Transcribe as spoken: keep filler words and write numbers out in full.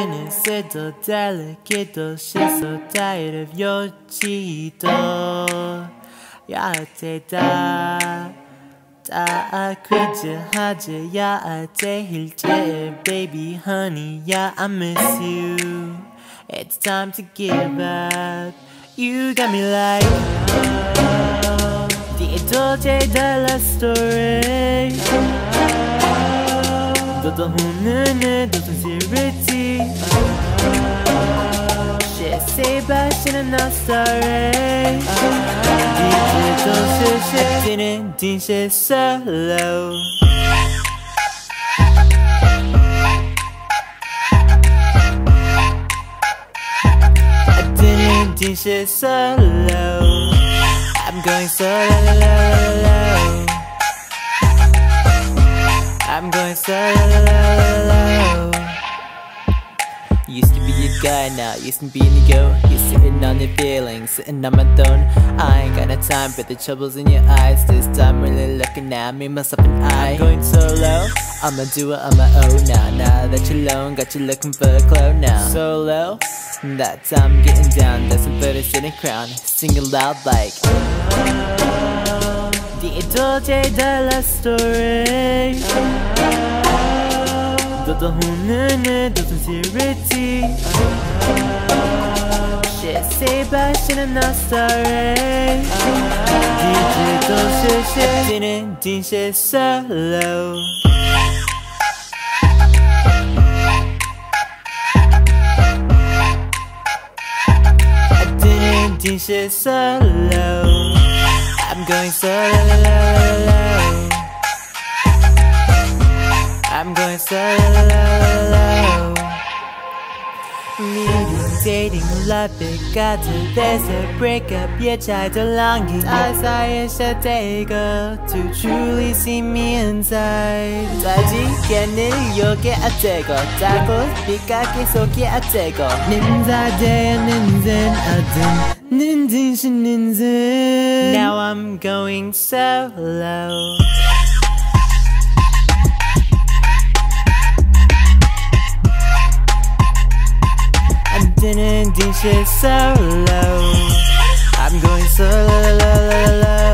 innocent or delicate or she's so tired of yooch'ííd. Yá'át'ééh ákwííjì, ajéi, Yá'át'ééh, hiiłchi'ĩ, baby honey, yeah, I miss you. It's time to give up. You got me like the dolce della story. Doodá, honeeni, the sincerity. Say but shouldn't not sorry. Dííjì solo. Dííjì solo. I'm going solo. I'm going solo. Used to be a guy, now used to be in the go. You're sitting on your feelings, sitting on my throne. I ain't got no time for the troubles in your eyes. This time really looking at me, myself and I. I'm going solo, I'ma do it on my own now. Now that you're alone, got you looking for a clone now. Solo, that time getting down, that's some better sitting crown. Singing loud like the dolce della story. Doodá, honeeni, the sincerity. Shit, say but shouldn't not sorry. Dííjì solo. Dííjì solo. I'm going solo. I'm going solo. Meeting, dating, love it, got to there's a breakup. Yeah, try to long it. As I should take her to truly see me inside. Jennie, you'll get a tego. Tackle, Pikaki, so get a tego. Ninja day, ninja, adin, ninja, ninja. Now I'm going solo. Dííjì solo. I'm going solo.